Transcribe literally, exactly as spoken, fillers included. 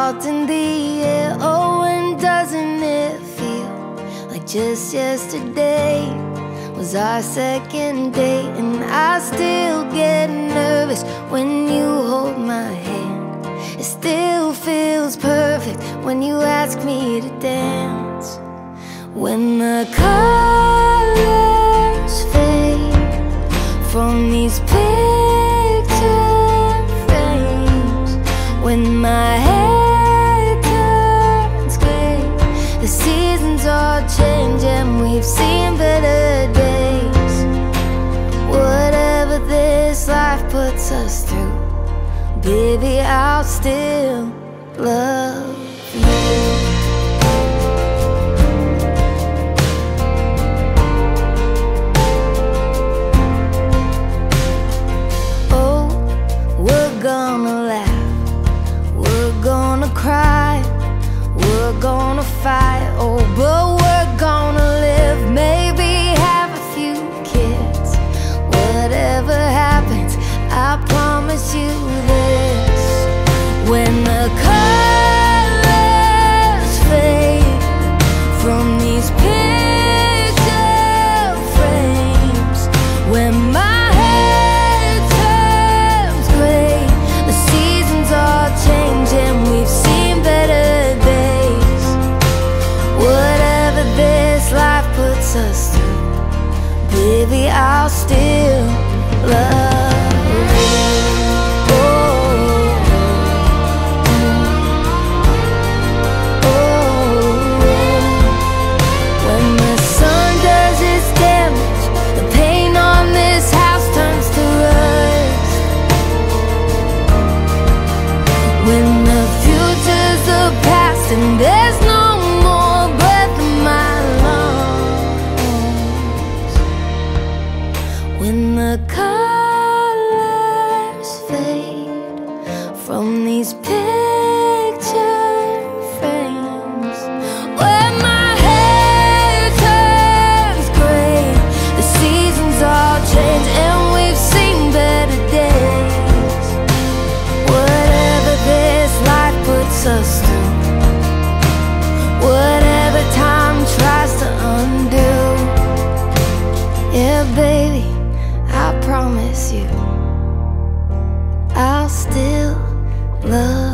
salt in the air. Oh, and doesn't it feel like just yesterday was our second date? And I still get nervous when you hold my hand. It still feels perfect when you ask me to dance. When the colors fade from these picture frames, when my head turns gray, the seasons all change and we've seen better days. Whatever this life puts us through, baby, I'll still love you. Gonna laugh, we're gonna cry, we're gonna fight, oh, but we're gonna live, maybe have a few kids. Whatever happens, I promise you this. When the colors fade from these picture frames, when my us through, baby, I'll still love you. Oh, oh, when the sun does its damage, the paint on this house turns to rust. When the future's the past and there's no more breath in my lungs, when the colors fade from these picture frames, when my hair turns gray, the seasons all change and we've seen better days. Whatever this life puts us through, whatever time tries to undo, yeah, baby, I promise you, I'll still love you.